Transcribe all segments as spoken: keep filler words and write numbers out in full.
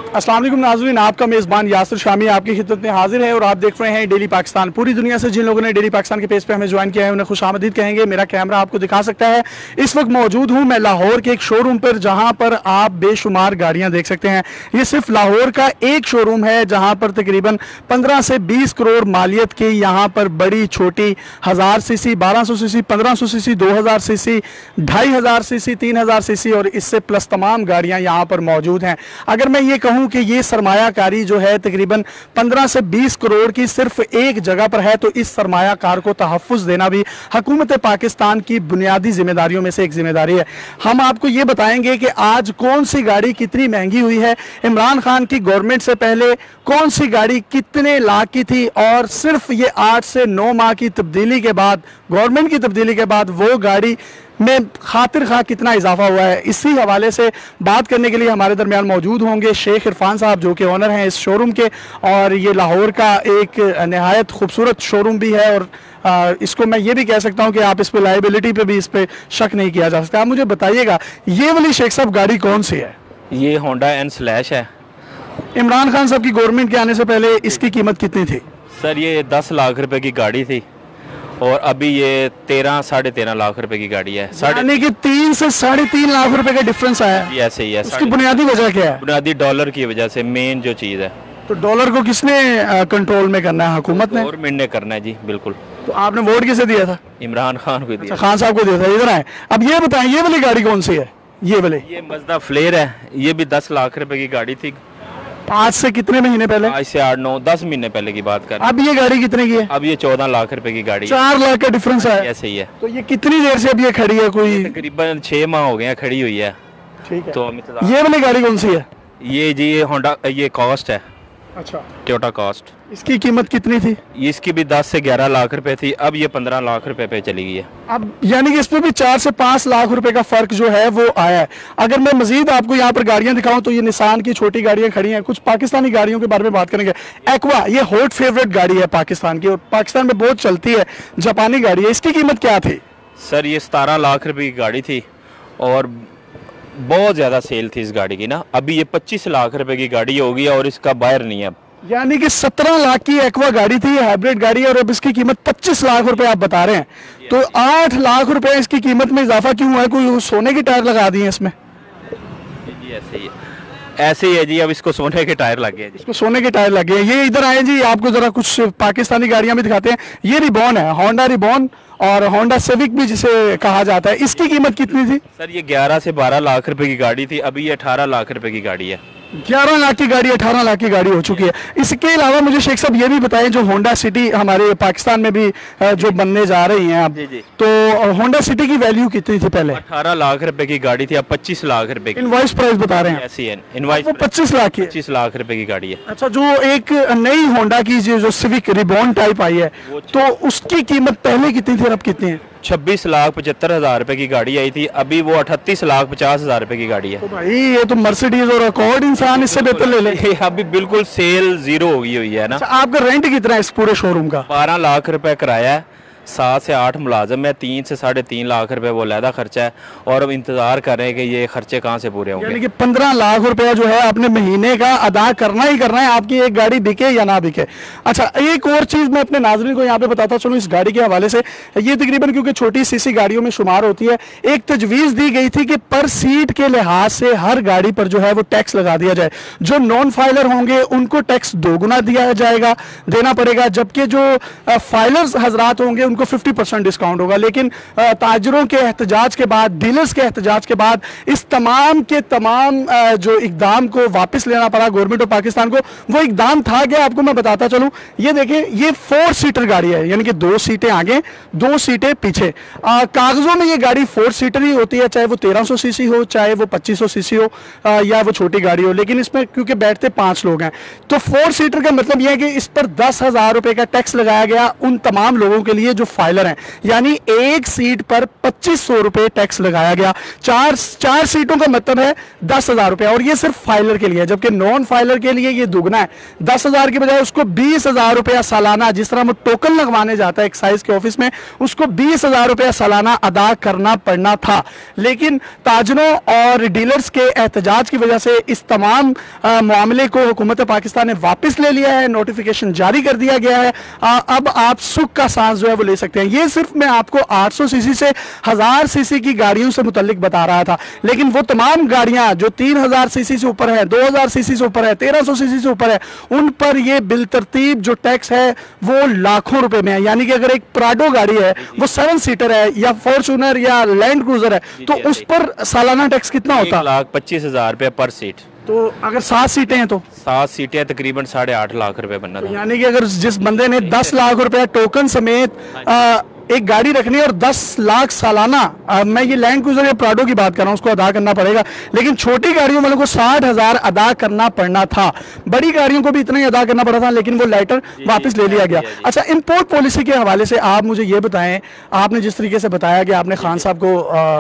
अस्सलाम वालेकुम नाज़रीन, आपका मेज़बान यासिर शामी आपकी खिदमत में हाजिर है और आप देख रहे हैं डेली पाकिस्तान। पूरी दुनिया से जिन लोगों ने डेली पाकिस्तान के पेज पे हमें ज्वाइन किया है उन्हें खुशामदीद कहेंगे। मेरा कैमरा आपको दिखा सकता है। इस वक्त मौजूद हूँ मैं लाहौर के एक शोरूम पर, जहाँ पर आप बेशुमार गाड़ियाँ देख सकते हैं। ये सिर्फ लाहौर का एक शोरूम है जहाँ पर तकरीबन पंद्रह से बीस करोड़ मालियत की यहाँ पर बड़ी छोटी हज़ार सी सी, बारह सौ सी सी, पंद्रह सौ सी सी, दो हज़ार सी सी, ढाई हज़ार सी सी, तीन हज़ार सी सी और इससे प्लस तमाम गाड़ियाँ यहाँ पर मौजूद हैं। अगर मैं ये कहूँ कि ये सरमायाकारी जो है तकरीबन पंद्रह से बीस करोड़ की सिर्फ एक जगह पर है, तो इस सरमायाकार को तहफ़्फ़ुज़ देना भी हुकूमत पाकिस्तान की बुनियादी जिम्मेदारियों में से एक जिम्मेदारी है। हम आपको ये बताएंगे कि आज कौन सी गाड़ी कितनी महंगी हुई है, इमरान खान की गवर्नमेंट से पहले कौन सी गाड़ी कितने लाख की थी, और सिर्फ ये आठ से नौ माह की तब्दीली के बाद, गवर्नमेंट की तब्दीली के बाद वो गाड़ी में खातिर खा कितना इजाफा हुआ है। इसी हवाले से बात करने के लिए हमारे दरमियान मौजूद होंगे शेख इरफान साहब, जो कि ओनर हैं इस शोरूम के, और ये लाहौर का एक नहायत खूबसूरत शोरूम भी है। और आ, इसको मैं ये भी कह सकता हूँ कि आप इस पे लाइबिलिटी पे भी इस पे शक नहीं किया जा सकता। आप मुझे बताइएगा, ये वाली शेख साहब गाड़ी कौन सी है? ये होंडा एन स्लैश है। इमरान खान साहब की गवर्नमेंट के आने से पहले इसकी कीमत कितनी थी? सर ये दस लाख रुपए की गाड़ी थी और अभी ये तेरह साढ़े तेरह लाख रुपए की गाड़ी है। यानी कि तीन से साढ़े तीन लाख रुपए का डिफरेंस आया है। ऐसे ही है। उसकी बुनियादी वजह क्या है? बुनियादी डॉलर की वजह से मेन जो चीज़ है। तो डॉलर को किसने कंट्रोल में करना है? हुकूमत ने, गवर्नमेंट ने करना है जी, बिल्कुल। तो आपने वोट किसे दिया था? इमरान खान को दिया। अच्छा, खान साहब को दिया था। इधर आए, अब ये बताएं ये वाली गाड़ी कौन सी है? ये वाली, ये मजदा फ्लेयर है। ये भी दस लाख रुपए की गाड़ी थी। आज से कितने महीने पहले? आज से आठ नौ दस महीने पहले की बात कर। अब ये गाड़ी कितने की है? अब ये चौदह लाख रुपए की गाड़ी है। चार लाख का डिफरेंस है। ऐसे ही है। तो ये कितनी देर से अब ये खड़ी है? कोई तकरीबन छह माह हो गए हैं खड़ी हुई है। ठीक है। तो ये वाली गाड़ी कौन सी है? ये जी ये होंडा, ये कॉस्ट है। अच्छा, टोयोटा कॉस्ट। इसकी कीमत कितनी थी? इसकी भी दस से ग्यारह लाख रुपए थी, अब ये पंद्रह लाख रुपए पे चली गई है। अब यानी कि इसमें भी चार से पाँच लाख रुपए का फर्क जो है वो आया है। अगर मैं मजीद आपको यहाँ पर गाड़ियां दिखाऊं तो ये निसान की छोटी गाड़ियां खड़ी हैं। कुछ पाकिस्तानी गाड़ियों के बारे में बात करेंगे। एक्वा, ये हॉट फेवरेट गाड़ी है पाकिस्तान की और पाकिस्तान में बहुत चलती है, जापानी गाड़ी है। इसकी कीमत क्या थी? सर ये सतारह लाख रुपए की गाड़ी थी और बहुत ज़्यादा सेल थी इस गाड़ी की ना। अभी ये पच्चीस लाख रुपए की गाड़ी होगी और इसका बायर नहीं है। यानी कि सत्रह लाख की एक्वा गाड़ी थी, हाइब्रिड गाड़ी, और अब इसकी कीमत पच्चीस लाख रुपए आप बता रहे हैं। तो आठ लाख रुपए इसकी कीमत में इजाफा क्यों हुआ है? कोई सोने के टायर लगा दिए इसमें? जी ऐसे ही है, ऐसे ही है जी। अब इसको सोने के टायर लग गए जी। इसको सोने के टायर लगे हैं। ये इधर आए जी, आपको जरा कुछ पाकिस्तानी गाड़ियां भी दिखाते हैं। ये रिबॉन है, होंडा रिबॉन और होंडा सिविक भी जिसे कहा जाता है। इसकी कीमत कितनी थी? सर ये ग्यारह से बारह लाख रुपए की गाड़ी थी, अभी ये अठारह लाख रुपए की गाड़ी है। ग्यारह लाख की गाड़ी अठारह लाख की गाड़ी हो चुकी है। इसके अलावा मुझे शेख साहब ये भी बताएं, जो होंडा सिटी हमारे पाकिस्तान में भी जो बनने जा रही हैं अब, जी जी। तो होंडा सिटी की वैल्यू कितनी थी पहले? अठारह लाख रुपए की गाड़ी थी, अब पच्चीस लाख रुपए की। इनवॉइस प्राइस बता रहे हैं? ऐसी है इनवॉइस। पच्चीस लाख की, पच्चीस लाख रुपए की गाड़ी है। अच्छा, जो एक नई होंडा की जो, जो सिविक रिबॉन टाइप आई है, तो उसकी कीमत पहले कितनी थी, अब कितनी है? छब्बीस लाख पचहत्तर हजार रुपए की गाड़ी आई थी, अभी वो अठतीस लाख पचास हजार रुपए की गाड़ी है। तो भाई ये तो मर्सिडीज और अकॉर्ड इंसान इससे बेहतर ले ले। अभी बिल्कुल सेल जीरो हो गई हुई है ना। अच्छा, आपका रेंट कितना है इस पूरे शोरूम का? बारह लाख रुपए किराया है, सात से आठ मुलाजम है, तीन से साढ़े तीन लाख रुपए वो लहदा खर्चा है, और अब इंतजार कर रहे हैं कि ये खर्चे कहाँ से पूरे होंगे। यानी कि पंद्रह लाख रुपया जो है अपने महीने का अदा करना ही करना है, आपकी एक गाड़ी बिके या ना बिके। अच्छा, एक और चीज़ मैं अपने नाज़रीन को यहाँ पे बताता चलूँ इस गाड़ी के हवाले से। ये तकरीबन क्योंकि छोटी सीसी गाड़ियों में शुमार होती है, एक तजवीज़ दी गई थी कि पर सीट के लिहाज से हर गाड़ी पर जो है वो टैक्स लगा दिया जाए। जो नॉन फाइलर होंगे उनको टैक्स दोगुना दिया जाएगा, देना पड़ेगा, जबकि जो फाइलर्स हजरात होंगे उनको फिफ्टी परसेंट डिस्काउंट होगा। लेकिन ताजरों के एहतजाज के बाद, डीलर्स के एहतजाज के बाद इस तमाम के तमाम जो इकदाम को वापस लेना पड़ा गवर्नमेंट ऑफ पाकिस्तान को। वो इकदाम था कि आपको मैं बताता चलूं, ये देखें, ये फोर सीटर गाड़ी है, यानी कि दो सीटें आगे दो सीटें पीछे। कागजों में ये गाड़ी फोर सीटर ही होती है, चाहे वो तेरह सौ सी सी हो, चाहे वो पच्चीस सौ सी सी हो, आ, या वो छोटी गाड़ी हो। लेकिन इसमें क्योंकि बैठते पांच लोग हैं, तो फोर सीटर का मतलब यह है कि इस पर दस हजार रुपए का टैक्स लगाया गया उन तमाम लोगों के लिए जो फाइलर हैं, यानी एक सीट पर पच्चीस सौ रुपए टैक्स लगाया गया। चार चार सीटों का मतलब है दस हजार रुपया, और ये सिर्फ फाइलर के लिए है, जबकि नॉन फाइलर के लिए ये दुगना है। दस हजार के बजाय उसको बीस हजार रुपया सालाना, जिस तरह वो टोकन लगवाने जाता है एक्साइज के ऑफिस में, उसको बीस हजार रुपया सालाना अदा करना पड़ना था। लेकिन ताजरों और डीलर्स के एहतजाज की वजह से इस तमाम आ, मामले को हुकूमत पाकिस्तान ने वापस ले लिया है, नोटिफिकेशन जारी कर दिया गया है। आ, अब आप सुख का सांस जो है वो ले सकते हैं। ये सिर्फ मैं आपको आठ सौ सीसी से हजार सीसी की गाड़ियों से मुतल्लिक बता रहा था, लेकिन वो तमाम गाड़ियां जो तीन हजार सीसी से ऊपर है, दो हजार सीसी से ऊपर है, तेरह सौ सीसी से ऊपर है, उन पर ये बिल तरतीब जो टैक्स है वो लाखों रुपए में है। यानी कि अगर एक प्राडो गाड़ी है, वो सेवन सीटर है या फॉर्च्यूनर या लैंड क्रूजर है, तो उस पर सालाना टैक्स कितना होता है? लाख पच्चीस हजार रुपये पर सीट। तो अगर सात सीटें हैं तो सात सीटें तकरीबन साढ़े आठ लाख रुपए बनना था। यानी कि अगर जिस बंदे ने दस लाख रुपया टोकन समेत आ, एक गाड़ी रखनी है और दस लाख सालाना, आ, मैं ये लैंड क्रूजर या प्राडो की बात कर रहा हूँ, उसको अदा करना पड़ेगा। लेकिन छोटी गाड़ियों वालों को साठ हजार अदा करना पड़ना था, बड़ी गाड़ियों को भी इतना ही अदा करना पड़ा था, लेकिन वो लेटर वापस ले लिया गया। अच्छा, इंपोर्ट पॉलिसी के हवाले से आप मुझे ये बताएं, आपने जिस तरीके से बताया कि आपने खान साहब को आ,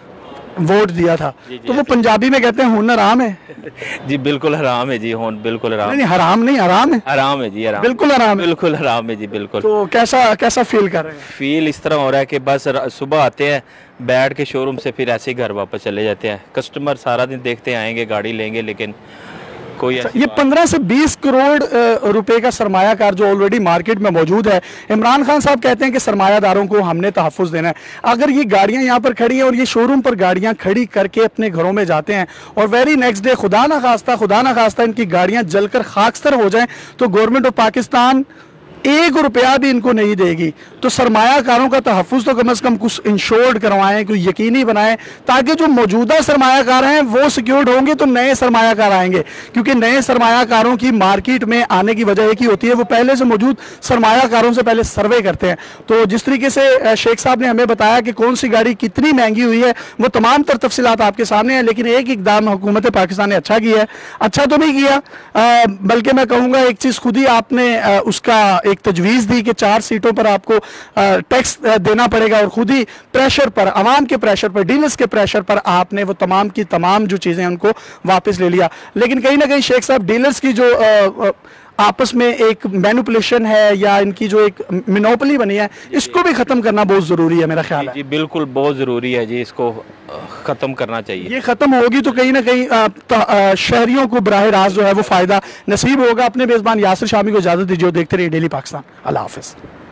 वोट दिया था, तो वो पंजाबी में कहते हैं हुनर आम है। जी बिल्कुल हराम है जी, होन बिल्कुल हराम। नहीं, नहीं हराम नहीं, हराम है, हराम है जी, हराम बिल्कुल हराम है, बिल्कुल हराम है जी, बिल्कुल। तो कैसा कैसा फील कर रहे हैं? फील इस तरह हो रहा है कि बस सुबह आते हैं, बैठ के शोरूम से फिर ऐसे ही घर वापस चले जाते हैं। कस्टमर सारा दिन देखते आएंगे, गाड़ी लेंगे, लेकिन कोई अच्छा, ये पंद्रह से बीस करोड़ रुपए का सरमायाकार जो ऑलरेडी मार्केट में मौजूद है, इमरान खान साहब कहते हैं कि सरमायादारों को हमने तहफ़्फ़ुज़ देना है। अगर ये गाड़ियां यहाँ पर खड़ी हैं और ये शोरूम पर गाड़ियां खड़ी करके अपने घरों में जाते हैं और वेरी नेक्स्ट डे खुदा ना खास्ता खुदा ना खास्ता इनकी गाड़ियां जलकर खाकस्तर हो जाएं, तो गवर्नमेंट ऑफ पाकिस्तान एक रुपया भी इनको नहीं देगी। तो सरमायाकारों का तहफ़्फ़ुज़ तो कम से कम कुछ इंश्योर्ड करवाएं, कोई यकीनी बनाएं, ताकि जो मौजूदा सरमायाकार हैं वो सिक्योर्ड होंगे तो नए सरमायाकार आएंगे। क्योंकि नए सरमायाकारों की मार्केट में आने की वजह एक ही होती है, वो पहले से मौजूद सरमायाकारों से पहले सर्वे करते हैं। तो जिस तरीके से शेख साहब ने हमें बताया कि कौन सी गाड़ी कितनी महंगी हुई है, वो तमाम तर तफसीलात आपके सामने हैं। लेकिन एक इकदाम हुकूमत पाकिस्तान ने अच्छा किया है, अच्छा तो नहीं किया, बल्कि मैं कहूँगा एक चीज़ खुद ही आपने आ, उसका एक तजवीज़ दी कि चार सीटों पर आपको टैक्स देना पड़ेगा, और खुद ही प्रेशर पर, आवाम के प्रेशर पर, डीलर्स के प्रेशर पर आपने वो तमाम की तमाम जो चीज़ें उनको वापस ले लिया। लेकिन कहीं ना कहीं शेख साहब, डीलर्स की जो आ, आ, आपस में एक मैनिपुलेशन है या इनकी जो एक मिनोपली बनी है, इसको भी ख़त्म करना बहुत ज़रूरी है, मेरा ख्याल है। जी बिल्कुल बहुत ज़रूरी है जी, इसको ख़त्म करना चाहिए। ये ख़त्म होगी तो कहीं ना कहीं शहरियों को बराह रास्त जो है वो फ़ायदा नसीब होगा। अपने मेज़बान यासिर शामी को इजाज़त दीजिए, देखते रहिए डेली पाकिस्तान। अल्लाह हाफ़िज़।